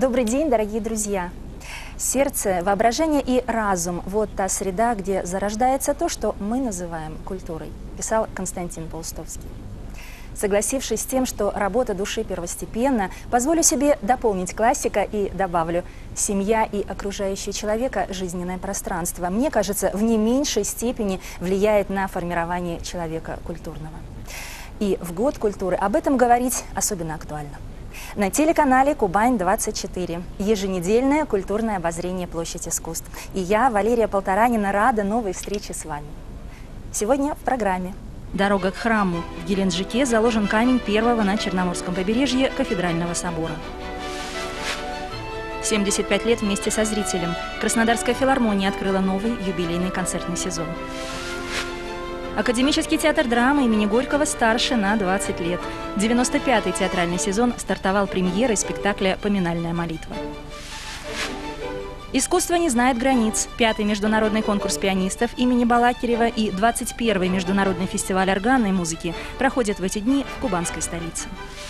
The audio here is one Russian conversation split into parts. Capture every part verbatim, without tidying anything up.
Добрый день, дорогие друзья! Сердце, воображение и разум – вот та среда, где зарождается то, что мы называем культурой, писал Константин Паустовский. Согласившись с тем, что работа души первостепенна, позволю себе дополнить классика и добавлю: семья и окружающее человека жизненное пространство, мне кажется, в не меньшей степени влияет на формирование человека культурного. И в год культуры об этом говорить особенно актуально. На телеканале Кубань двадцать четыре. Еженедельное культурное обозрение «Площадь искусств». И я, Валерия Полторанина, рада новой встрече с вами. Сегодня в программе. Дорога к храму. В Геленджике заложен камень первого на Черноморском побережье кафедрального собора. семьдесят пять лет вместе со зрителем. Краснодарская филармония открыла новый юбилейный концертный сезон. Академический театр драмы имени Горького старше на двадцать лет. девяносто пятый театральный сезон стартовал премьерой спектакля «Поминальная молитва». Искусство не знает границ. Пятый международный конкурс пианистов имени Балакирева и двадцать первый международный фестиваль органной музыки проходят в эти дни в кубанской столице.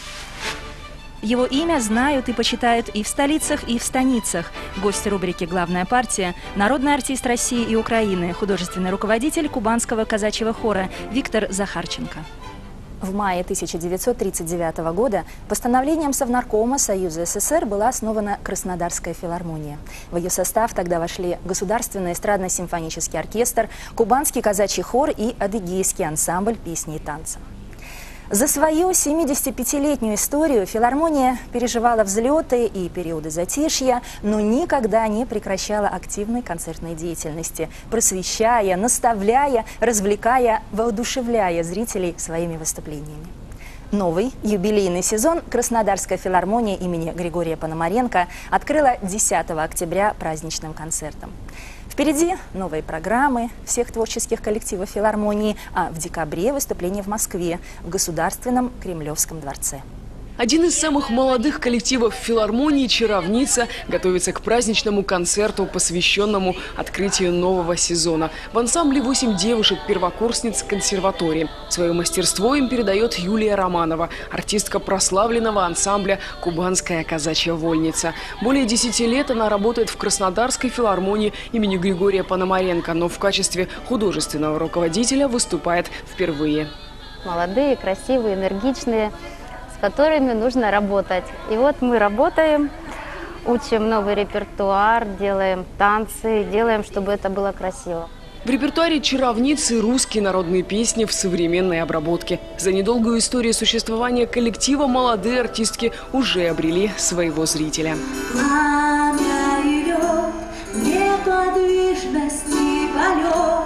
Его имя знают и почитают и в столицах, и в станицах. Гость рубрики «Главная партия» – народный артист России и Украины, художественный руководитель кубанского казачьего хора Виктор Захарченко. В мае тысяча девятьсот тридцать девятого года постановлением Совнаркома Союза СССР была основана Краснодарская филармония. В ее состав тогда вошли Государственный эстрадно-симфонический оркестр, Кубанский казачий хор и Адыгейский ансамбль песни и танца. За свою семидесятипятилетнюю историю филармония переживала взлеты и периоды затишья, но никогда не прекращала активной концертной деятельности, просвещая, наставляя, развлекая, воодушевляя зрителей своими выступлениями. Новый юбилейный сезон Краснодарская филармония имени Григория Пономаренко открыла десятого октября праздничным концертом. Впереди новые программы всех творческих коллективов филармонии, а в декабре выступление в Москве в Государственном Кремлевском дворце. Один из самых молодых коллективов филармонии «Чаровница» готовится к праздничному концерту, посвященному открытию нового сезона. В ансамбле восемь девушек-первокурсниц консерватории. Свое мастерство им передает Юлия Романова, артистка прославленного ансамбля «Кубанская казачья вольница». Более десяти лет она работает в Краснодарской филармонии имени Григория Пономаренко, но в качестве художественного руководителя выступает впервые. Молодые, красивые, энергичные, с которыми нужно работать. И вот мы работаем, учим новый репертуар, делаем танцы, делаем, чтобы это было красиво. В репертуаре «Чаровницы» русские народные песни в современной обработке. За недолгую историю существования коллектива молодые артистки уже обрели своего зрителя. Пламя ревет, неподвижность и полет,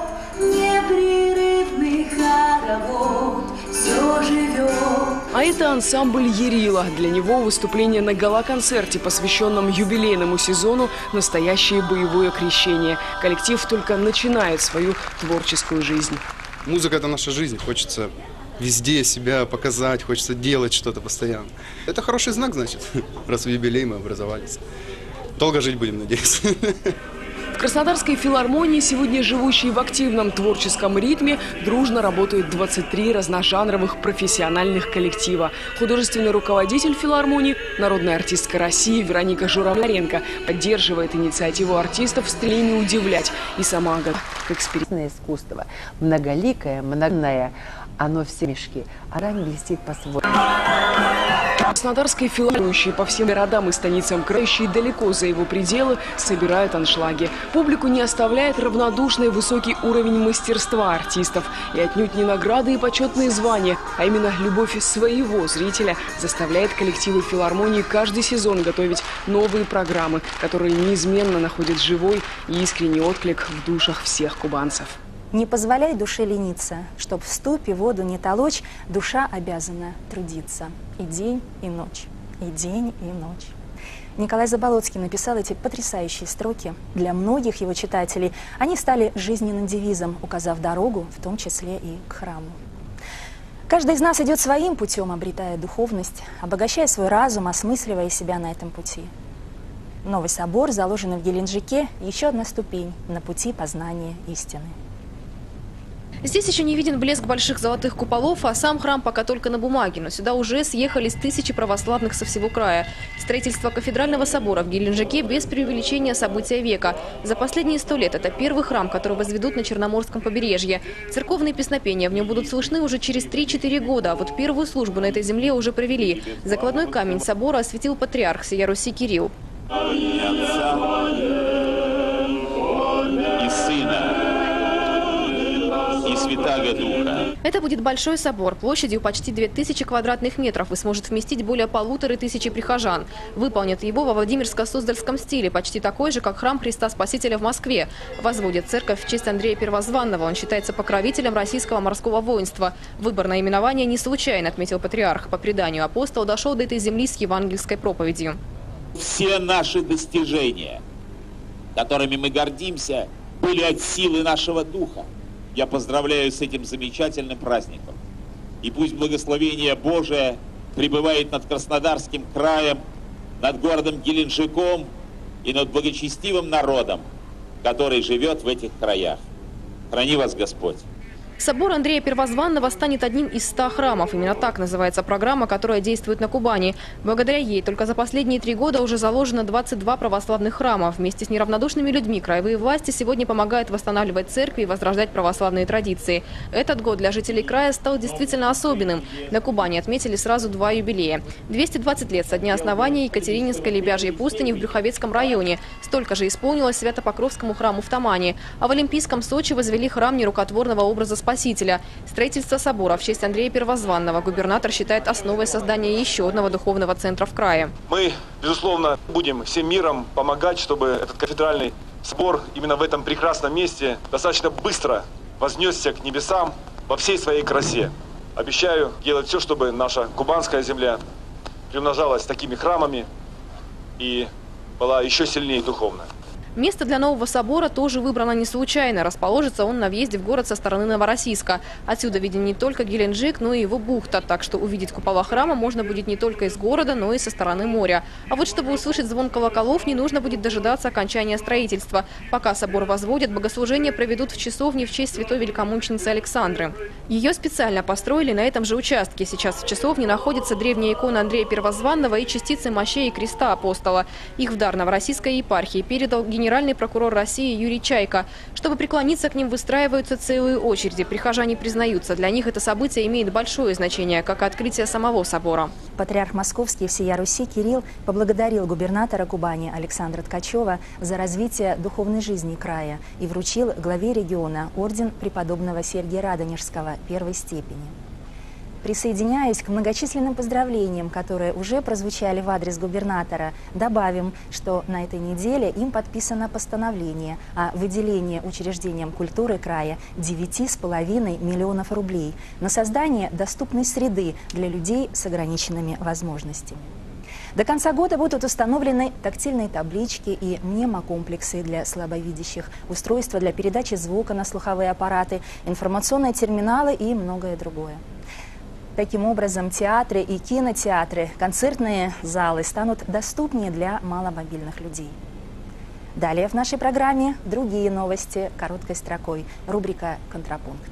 непрерывный хоровод, все живет. А это ансамбль «Ярила». Для него выступление на гала-концерте, посвященном юбилейному сезону, настоящее боевое крещение. Коллектив только начинает свою творческую жизнь. Музыка – это наша жизнь. Хочется везде себя показать, хочется делать что-то постоянно. Это хороший знак, значит, раз в юбилей мы образовались. Долго жить будем, надеюсь. В Краснодарской филармонии, сегодня живущей в активном творческом ритме, дружно работают двадцать три разножанровых профессиональных коллектива. Художественный руководитель филармонии, народная артистка России Вероника Журавленко поддерживает инициативу артистов в стремлении удивлять и сама готова к эксперименту. Искусство многоликое, многое, оно все мешки, а рань блестит по-своему. Краснодарской филармонии по всем городам и станицам крающие далеко за его пределы собирают аншлаги. Публику не оставляет равнодушный высокий уровень мастерства артистов. И отнюдь не награды и почетные звания, а именно любовь своего зрителя заставляет коллективы филармонии каждый сезон готовить новые программы, которые неизменно находят живой и искренний отклик в душах всех кубанцев. Не позволяй душе лениться, чтоб в ступе воду не толочь, душа обязана трудиться и день, и ночь, и день, и ночь. Николай Заболоцкий написал эти потрясающие строки. Для многих его читателей они стали жизненным девизом, указав дорогу, в том числе и к храму. Каждый из нас идет своим путем, обретая духовность, обогащая свой разум, осмысливая себя на этом пути. Новый собор, заложенный в Геленджике, еще одна ступень на пути познания истины. Здесь еще не виден блеск больших золотых куполов, а сам храм пока только на бумаге. Но сюда уже съехались тысячи православных со всего края. Строительство кафедрального собора в Геленджике без преувеличения события века. За последние сто лет это первый храм, который возведут на Черноморском побережье. Церковные песнопения в нем будут слышны уже через три-четыре года. А вот первую службу на этой земле уже провели. Закладной камень собора осветил патриарх всея Руси Кирилл. И Отца, и Сына, и Святаго Духа. Это будет большой собор площадью почти две тысячи квадратных метров и сможет вместить более полуторы тысячи прихожан. Выполнят его во Владимирско-Суздальском стиле, почти такой же, как храм Христа Спасителя в Москве. Возводит церковь в честь Андрея Первозванного. Он считается покровителем российского морского воинства. Выбор наименования не случайно, отметил патриарх. По преданию, апостол дошел до этой земли с евангельской проповедью. Все наши достижения, которыми мы гордимся, были от силы нашего духа. Я поздравляю с этим замечательным праздником. И пусть благословение Божие пребывает над Краснодарским краем, над городом Геленджиком и над благочестивым народом, который живет в этих краях. Храни вас Господь. Собор Андрея Первозванного станет одним из ста храмов. Именно так называется программа, которая действует на Кубани. Благодаря ей только за последние три года уже заложено двадцать два православных храма. Вместе с неравнодушными людьми краевые власти сегодня помогают восстанавливать церкви и возрождать православные традиции. Этот год для жителей края стал действительно особенным. На Кубани отметили сразу два юбилея. двести двадцать лет со дня основания Екатерининской Лебяжьей пустыни в Брюховецком районе. Столько же исполнилось Свято-Покровскому храму в Тамане. А в Олимпийском Сочи возвели храм нерукотворного образа Спасителя. Строительство собора в честь Андрея Первозванного губернатор считает основой создания еще одного духовного центра в крае. Мы, безусловно, будем всем миром помогать, чтобы этот кафедральный собор именно в этом прекрасном месте достаточно быстро вознесся к небесам во всей своей красе. Обещаю делать все, чтобы наша кубанская земля приумножалась такими храмами и была еще сильнее духовно. Место для нового собора тоже выбрано не случайно. Расположится он на въезде в город со стороны Новороссийска. Отсюда виден не только Геленджик, но и его бухта. Так что увидеть купола храма можно будет не только из города, но и со стороны моря. А вот чтобы услышать звон колоколов, не нужно будет дожидаться окончания строительства. Пока собор возводят, богослужение проведут в часовне в честь святой великомученицы Александры. Ее специально построили на этом же участке. Сейчас в часовне находится древняя икона Андрея Первозванного и частицы мощей и креста апостола. Их в дар Новороссийской епархии передал генеральный Генеральный прокурор России Юрий Чайка. Чтобы преклониться к ним, выстраиваются целые очереди. Прихожане признаются, для них это событие имеет большое значение, как и открытие самого собора. Патриарх Московский всея Руси Кирилл поблагодарил губернатора Кубани Александра Ткачева за развитие духовной жизни края и вручил главе региона орден преподобного Сергия Радонежского первой степени. Присоединяюсь к многочисленным поздравлениям, которые уже прозвучали в адрес губернатора. Добавим, что на этой неделе им подписано постановление о выделении учреждениям культуры края девяти с половиной миллионов рублей на создание доступной среды для людей с ограниченными возможностями. До конца года будут установлены тактильные таблички и мнемокомплексы для слабовидящих, устройства для передачи звука на слуховые аппараты, информационные терминалы и многое другое. Таким образом, театры и кинотеатры, концертные залы станут доступнее для маломобильных людей. Далее в нашей программе другие новости короткой строкой. Рубрика «Контрапункт».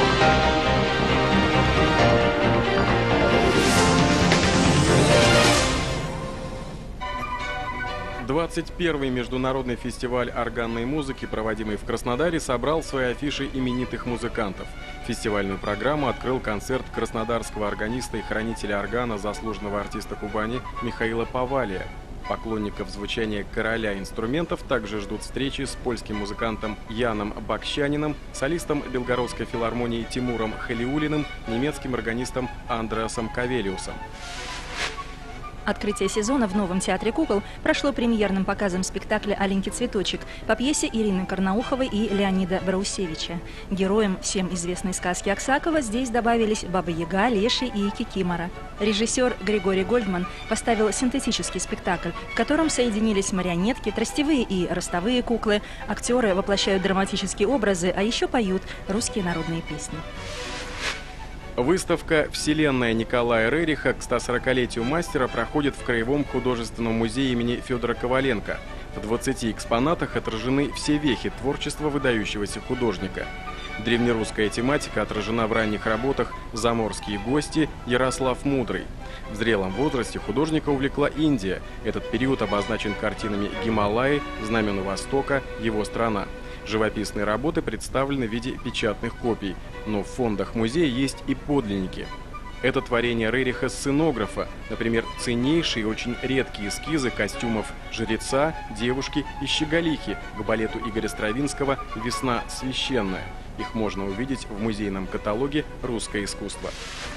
двадцать первый международный фестиваль органной музыки, проводимый в Краснодаре, собрал в свои афиши именитых музыкантов. Фестивальную программу открыл концерт краснодарского органиста и хранителя органа, заслуженного артиста Кубани Михаила Повалия. Поклонников звучания короля инструментов также ждут встречи с польским музыкантом Яном Бакщаниным, солистом Белгородской филармонии Тимуром Халиулиным, немецким органистом Андреасом Кавелиусом. Открытие сезона в Новом театре кукол прошло премьерным показом спектакля «Аленький цветочек» по пьесе Ирины Карнауховой и Леонида Браусевича. Героям всем известной сказки Аксакова здесь добавились Баба-Яга, Леший и Кикимора. Режиссер Григорий Гольдман поставил синтетический спектакль, в котором соединились марионетки, тростевые и ростовые куклы. Актеры воплощают драматические образы, а еще поют русские народные песни. Выставка «Вселенная» Николая Рериха к стосорокалетию мастера проходит в Краевом художественном музее имени Федора Коваленко. В двадцати экспонатах отражены все вехи творчества выдающегося художника. Древнерусская тематика отражена в ранних работах «Заморские гости», «Ярослав Мудрый». В зрелом возрасте художника увлекла Индия. Этот период обозначен картинами «Гималаи», «Знамена Востока», «Его страна». Живописные работы представлены в виде печатных копий, но в фондах музея есть и подлинники. Это творение Рериха-сценографа, например, ценнейшие и очень редкие эскизы костюмов жреца, девушки и щеголихи к балету Игоря Стравинского «Весна священная». Их можно увидеть в музейном каталоге «Русское искусство».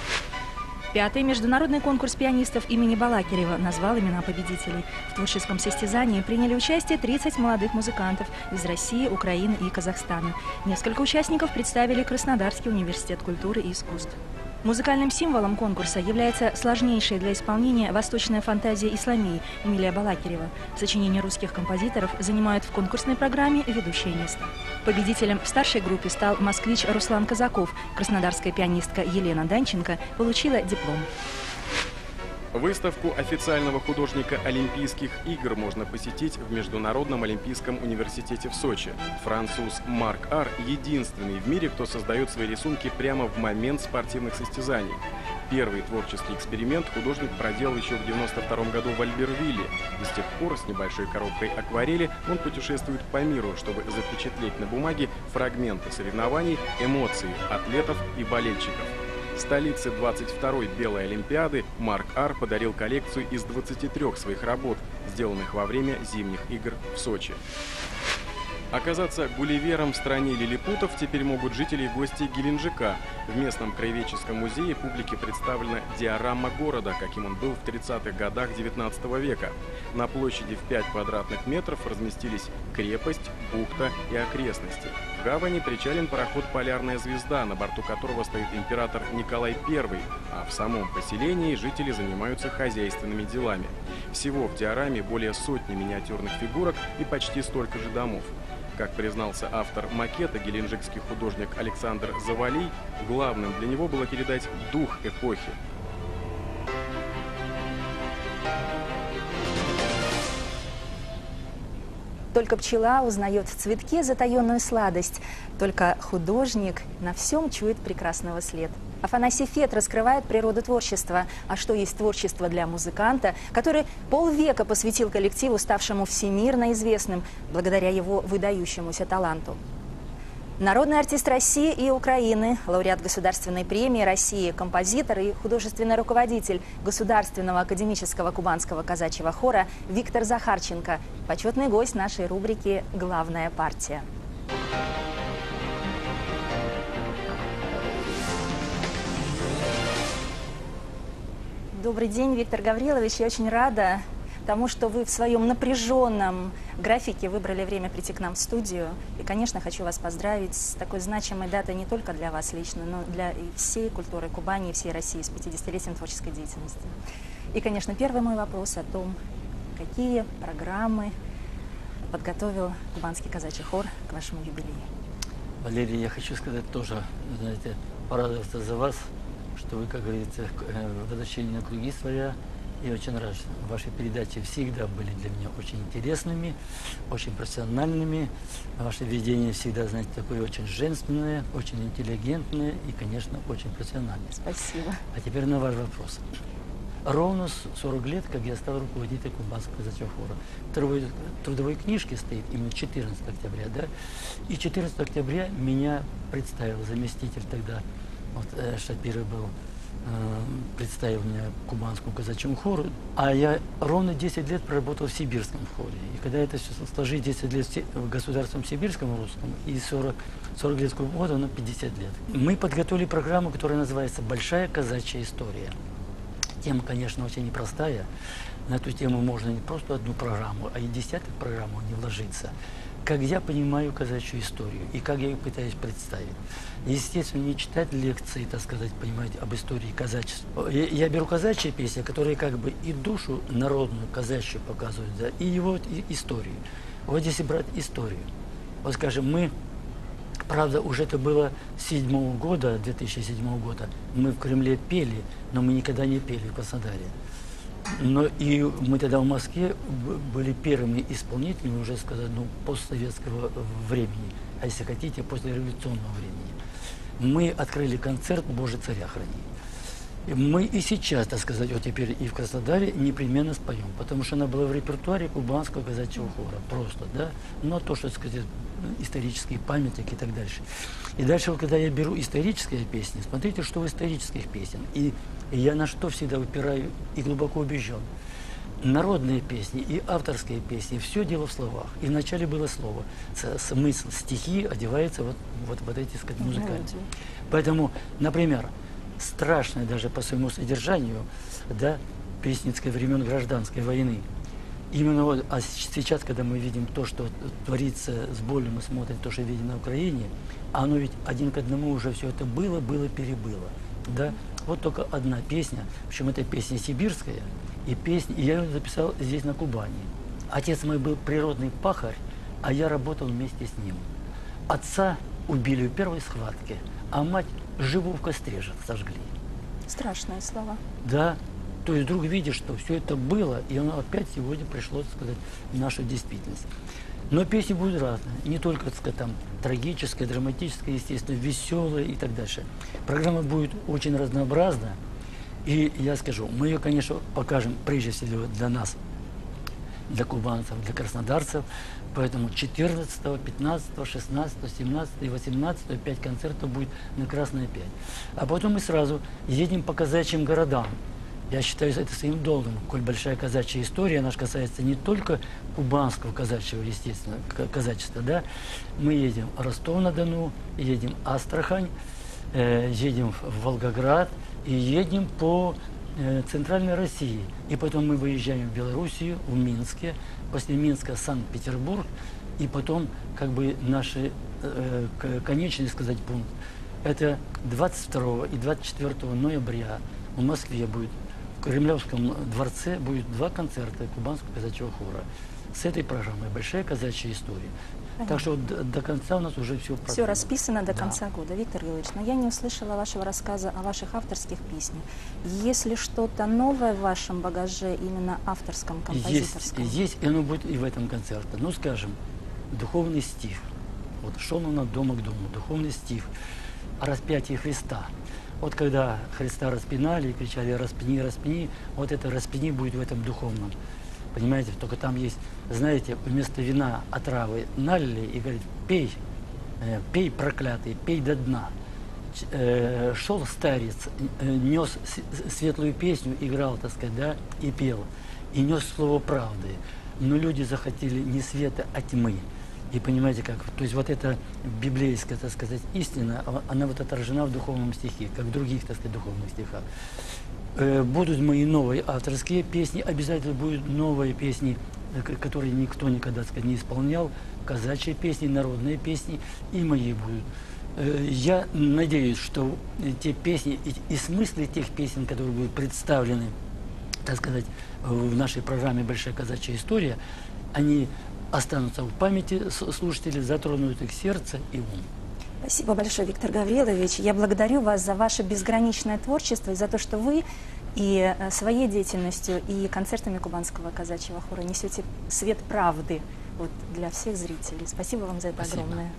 Пятый международный конкурс пианистов имени Балакирева назвал имена победителей. В творческом состязании приняли участие тридцать молодых музыкантов из России, Украины и Казахстана. Несколько участников представили Краснодарский университет культуры и искусств. Музыкальным символом конкурса является сложнейшая для исполнения восточная фантазия исламии Эмилия Балакирева. Сочинения русских композиторов занимают в конкурсной программе ведущее место. Победителем в старшей группе стал москвич Руслан Казаков. Краснодарская пианистка Елена Данченко получила диплом. Выставку официального художника Олимпийских игр можно посетить в Международном олимпийском университете в Сочи. Француз Марк Ар единственный в мире, кто создает свои рисунки прямо в момент спортивных состязаний. Первый творческий эксперимент художник проделал еще в девяносто втором году в Альбервилле. И с тех пор с небольшой коробкой акварели он путешествует по миру, чтобы запечатлеть на бумаге фрагменты соревнований, эмоции атлетов и болельщиков. Столице двадцать второй Белой Олимпиады Марк Ар подарил коллекцию из двадцати трёх своих работ, сделанных во время зимних игр в Сочи. Оказаться гулливером в стране лилипутов теперь могут жители и гости Геленджика. В местном краеведческом музее публике представлена диорама города, каким он был в тридцатых годах девятнадцатого века. На площади в пять квадратных метров разместились крепость, бухта и окрестности. В гавани причален пароход «Полярная звезда», на борту которого стоит император Николай Первый, а в самом поселении жители занимаются хозяйственными делами. Всего в диораме более сотни миниатюрных фигурок и почти столько же домов. Как признался автор макета, геленджикский художник Александр Завалий, главным для него было передать дух эпохи. Только пчела узнает в цветке затаенную сладость. Только художник на всем чует прекрасного след. Афанасий Фет раскрывает природу творчества. А что есть творчество для музыканта, который полвека посвятил коллективу, ставшему всемирно известным, благодаря его выдающемуся таланту. Народный артист России и Украины, лауреат Государственной премии России, композитор и художественный руководитель Государственного академического кубанского казачьего хора Виктор Захарченко, почетный гость нашей рубрики «Главная партия». Добрый день, Виктор Гаврилович. Я очень рада тому, что вы в своем напряженном графике выбрали время прийти к нам в студию. И, конечно, хочу вас поздравить с такой значимой датой не только для вас лично, но для всей культуры Кубани и всей России с пятидесятилетием творческой деятельности. И, конечно, первый мой вопрос о том, какие программы подготовил Кубанский казачий хор к вашему юбилею. Валерий, я хочу сказать тоже, знаете, порадоваться за вас, что вы, как говорится, вытащили на круги своя. И очень рад, что ваши передачи всегда были для меня очень интересными, очень профессиональными. Ваше ведение всегда, знаете, такое очень женственное, очень интеллигентное и, конечно, очень профессиональное. Спасибо. А теперь на ваш вопрос. Ровно сорок лет, как я стал руководителем Кубанского казачьего хора. В трудовой, трудовой книжке стоит именно четырнадцатого октября, да? И четырнадцатого октября меня представил заместитель тогда, вот Шапиров был, представил меня Кубанскому казачьему хору, а я ровно десять лет проработал в сибирском хоре. И когда это все сложить, десять лет в государственном сибирском русском и сорок, сорок лет в года, на пятьдесят лет. Мы подготовили программу, которая называется «Большая казачья история». Тема, конечно, очень непростая. На эту тему можно не просто одну программу, а и десяток программ не вложиться. Как я понимаю казачью историю и как я ее пытаюсь представить. Естественно, не читать лекции, так сказать, понимаете, об истории казачества. Я, я беру казачьи песни, которые как бы и душу народную казачью показывают, да, и его и историю. Вот если брать историю. Вот скажем, мы, правда, уже это было с седьмого года, две тысячи седьмого года, мы в Кремле пели, но мы никогда не пели в Краснодаре. Но и мы тогда в Москве были первыми исполнителями, уже сказать, ну, постсоветского времени, а если хотите, после революционного времени. мы открыли концерт «Боже, царя храни». Мы и сейчас, так сказать, вот теперь и в Краснодаре непременно споем, потому что она была в репертуаре кубанского казачьего хора. Просто, да? Но то, что, так сказать, исторические памятники и так дальше. И дальше, вот, когда я беру исторические песни, смотрите, что в исторических песен. И, и я на что всегда упираю и глубоко убежден. Народные песни и авторские песни, все дело в словах. И вначале было слово. Смысл, стихи одевается вот, вот, вот эти, так сказать, музыкальные. Поэтому, например, страшное даже по своему содержанию, да, песницкое времен гражданской войны. Именно вот, а сейчас, когда мы видим то, что творится с болью, мы смотрим то, что видим на Украине, оно ведь один к одному уже все это было, было, перебыло. Да? Вот только одна песня, причем эта песня сибирская, и песня, и я ее записал здесь на Кубани. Отец мой был природный пахарь, а я работал вместе с ним. Отца убили в первой схватке, а мать живу в костре же сожгли. Страшные слова. Да. То есть вдруг видишь, что все это было, и оно опять сегодня пришло, так сказать, в нашу действительность. Но песни будут разные. Не только, так сказать, там, трагическая, драматическая, естественно, веселая и так дальше. Программа будет очень разнообразна. И я скажу, мы ее, конечно, покажем прежде всего для нас, для кубанцев, для краснодарцев. Поэтому четырнадцатого, пятнадцатого, шестнадцатого, семнадцатого и восемнадцатого пять концертов будет на Красной пять. А потом мы сразу едем по казачьим городам. Я считаю это своим долгом, коль большая казачья история, она же касается не только кубанского казачьего, естественно, казачества, да. Мы едем в Ростов-на-Дону, едем в Астрахань, э, едем в Волгоград и едем по э, центральной России. И потом мы выезжаем в Белоруссию, в Минске, после Минска Санкт-Петербург, и потом как бы наш э, конечный, сказать, пункт. Это двадцать второго и двадцать четвёртого ноября в Москве будет. В Кремлевском дворце будет два концерта кубанского казачьего хора. С этой программой большая казачья история. Понятно. Так что до, до конца у нас уже все продумано. Все расписано до да. конца года. Виктор Григорьевич, но я не услышала вашего рассказа о ваших авторских песнях. Есть ли что-то новое в вашем багаже, именно авторском, композиторском? Есть, есть, и оно будет и в этом концерте. Ну, скажем, духовный стих. Вот шел он от дома к дому. Духовный стих о распятии Христа. Вот когда Христа распинали и кричали «распни, распни», вот это «распни» будет в этом духовном. Понимаете, только там есть, знаете, вместо вина отравы налили и говорит «пей, э, пей, проклятый, пей до дна». Э, шел старец, э, нес светлую песню, играл, так сказать, да, и пел, и нес слово правды. Но люди захотели не света, а тьмы. И понимаете как, то есть вот эта библейская, так сказать, истина, она вот отражена в духовном стихе, как в других, так сказать, духовных стихах. Э, будут мои новые авторские песни, обязательно будут новые песни, которые никто никогда, так сказать, не исполнял, казачьи песни, народные песни, и мои будут. Э, я надеюсь, что те песни и, и смыслы тех песен, которые будут представлены, так сказать, в нашей программе «Большая казачья история», они останутся в памяти слушателей, затронут их сердце и ум. Спасибо большое, Виктор Гаврилович. Я благодарю вас за ваше безграничное творчество и за то, что вы и своей деятельностью, и концертами кубанского казачьего хора несете свет правды вот, для всех зрителей. Спасибо вам за это Спасибо. огромное.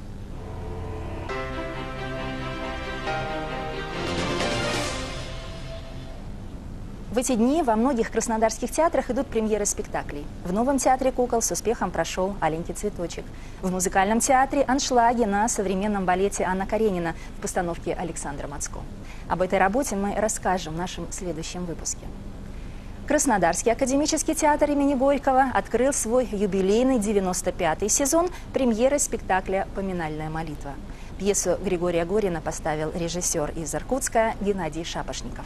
В эти дни во многих краснодарских театрах идут премьеры спектаклей. В Новом театре кукол с успехом прошел «Аленький цветочек». В музыкальном театре «Аншлаги» на современном балете Анна Каренина в постановке Александра Мацко. Об этой работе мы расскажем в нашем следующем выпуске. Краснодарский академический театр имени Горького открыл свой юбилейный девяносто пятый сезон премьеры спектакля «Поминальная молитва». Пьесу Григория Горина поставил режиссер из Иркутска Геннадий Шапошников.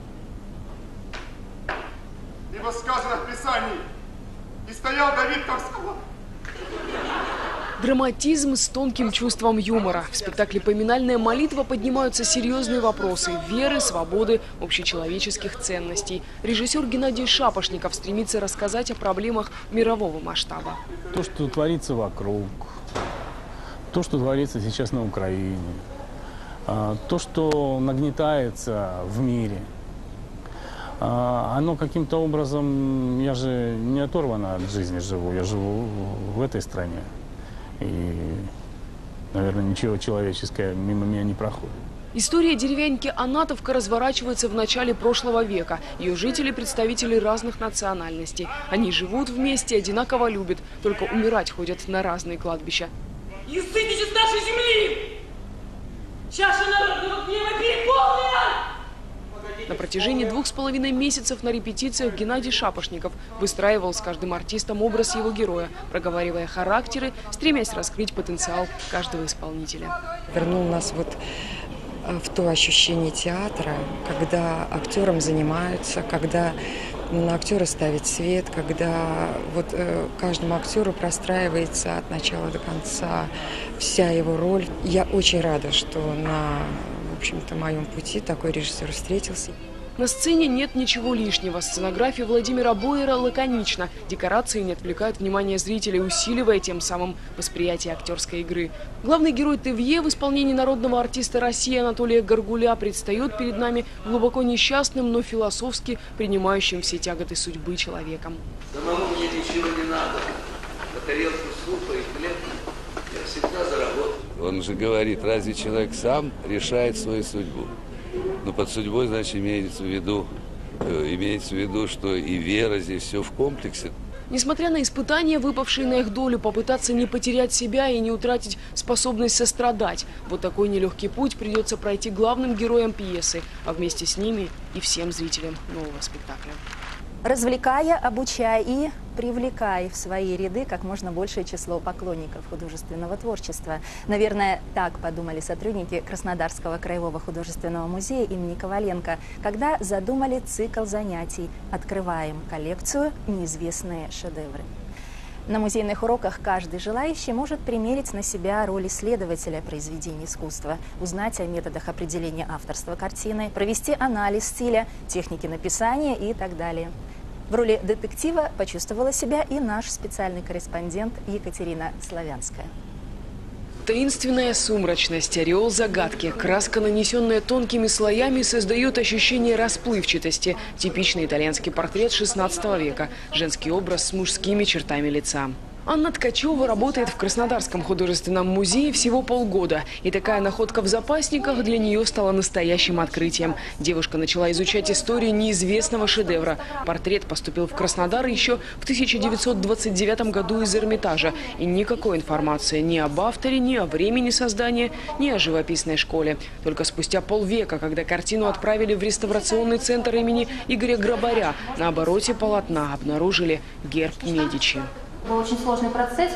Ибо сказано в Писании, и стоял Давид там скала. Драматизм с тонким чувством юмора. В спектакле «Поминальная молитва» поднимаются серьезные вопросы веры, свободы, общечеловеческих ценностей. Режиссер Геннадий Шапошников стремится рассказать о проблемах мирового масштаба. То, что творится вокруг, то, что творится сейчас на Украине, то, что нагнетается в мире, оно каким-то образом, я же не оторвано от жизни живу, я живу в этой стране. И, наверное, ничего человеческое мимо меня не проходит. История деревеньки Анатовка разворачивается в начале прошлого века. Ее жители – представители разных национальностей. Они живут вместе, одинаково любят, только умирать ходят на разные кладбища. Исцитесь из нашей земли! Чаша народного гнева переполнена! На протяжении двух с половиной месяцев на репетициях Геннадий Шапошников выстраивал с каждым артистом образ его героя, проговаривая характеры, стремясь раскрыть потенциал каждого исполнителя. Вернул нас вот в то ощущение театра, когда актером занимаются, когда на актера ставит свет, когда вот э, каждому актеру простраивается от начала до конца вся его роль. Я очень рада, что на, в общем-то, моем пути такой режиссер встретился. На сцене нет ничего лишнего. Сценография Владимира Бойера лаконична. Декорации не отвлекают внимание зрителей, усиливая тем самым восприятие актерской игры. Главный герой Тевье в исполнении народного артиста России Анатолия Горгуля предстает перед нами глубоко несчастным, но философски принимающим все тяготы судьбы человеком. Самому мне ничего не надо. На тарелку супа и хлеб я всегда заработаю. Он же говорит, разве человек сам решает свою судьбу? Но под судьбой, значит, имеется в виду, э, имеется в виду, что и вера здесь все в комплексе. Несмотря на испытания, выпавшие на их долю, попытаться не потерять себя и не утратить способность сострадать. Вот такой нелегкий путь придется пройти главным героям пьесы, а вместе с ними и всем зрителям нового спектакля. Развлекая, обучая и привлекая в свои ряды как можно большее число поклонников художественного творчества. Наверное, так подумали сотрудники Краснодарского краевого художественного музея имени Коваленко, когда задумали цикл занятий «Открываем коллекцию. Неизвестные шедевры». На музейных уроках каждый желающий может примерить на себя роль исследователя произведений искусства, узнать о методах определения авторства картины, провести анализ стиля, техники написания и так далее. В роли детектива почувствовала себя и наш специальный корреспондент Екатерина Славянская. Таинственная сумрачность, ореол загадки, краска, нанесенная тонкими слоями, создает ощущение расплывчатости. Типичный итальянский портрет шестнадцатого века. Женский образ с мужскими чертами лица. Анна Ткачева работает в Краснодарском художественном музее всего полгода. И такая находка в запасниках для нее стала настоящим открытием. Девушка начала изучать историю неизвестного шедевра. Портрет поступил в Краснодар еще в тысяча девятьсот двадцать девятом году из Эрмитажа. И никакой информации ни об авторе, ни о времени создания, ни о живописной школе. Только спустя полвека, когда картину отправили в реставрационный центр имени Игоря Грабаря, на обороте полотна обнаружили герб Медичи. Был очень сложный процесс,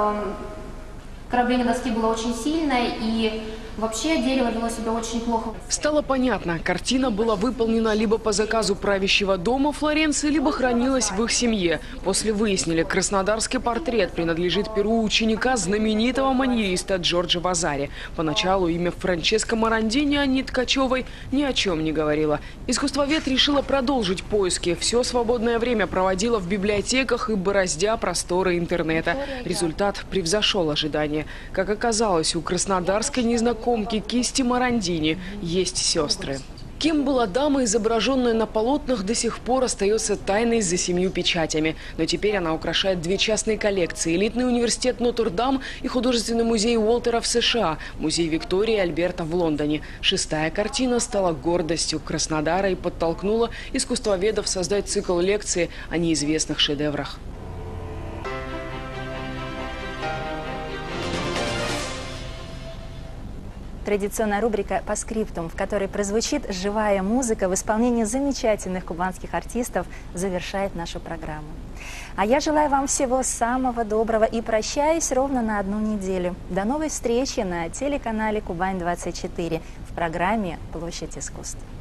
корабление доски было очень сильное, и вообще дерево вело себя очень плохо. Стало понятно, картина была выполнена либо по заказу правящего дома Флоренции, либо хранилась в их семье. После выяснили, краснодарский портрет принадлежит перу ученика знаменитого маньериста Джорджо Вазари. Поначалу имя Франческо Морандини Анне Ткачевой ни о чем не говорило. Искусствовед решила продолжить поиски. Все свободное время проводила в библиотеках и бороздя просторы интернета. Результат превзошел ожидания. Как оказалось, у краснодарской незнакомки кисти Морандини есть сестры. Кем была дама, изображенная на полотнах, до сих пор остается тайной за семью печатями. Но теперь она украшает две частные коллекции: элитный университет Нотр-Дам и художественный музей Уолтера в США, музей Виктории и Альберта в Лондоне. Шестая картина стала гордостью Краснодара и подтолкнула искусствоведов создать цикл лекций о неизвестных шедеврах. Традиционная рубрика «По скриптум», в которой прозвучит живая музыка в исполнении замечательных кубанских артистов, завершает нашу программу. А я желаю вам всего самого доброго и прощаюсь ровно на одну неделю. До новой встречи на телеканале Кубань двадцать четыре в программе «Площадь искусств».